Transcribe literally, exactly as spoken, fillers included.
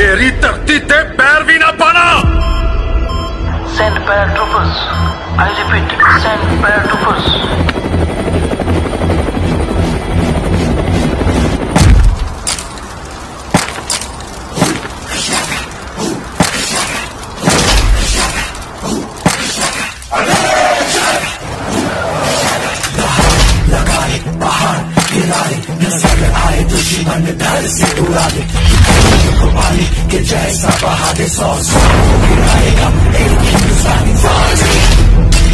मेरी धरती ते पैर भी ना पाना। Send paratroopers. I repeat, send paratroopers. आए दुश्मन डर से उड़ा दे पानी के जैसा बहा दे सौ सौ गिराएगा एक हिंदुस्तानी फौज।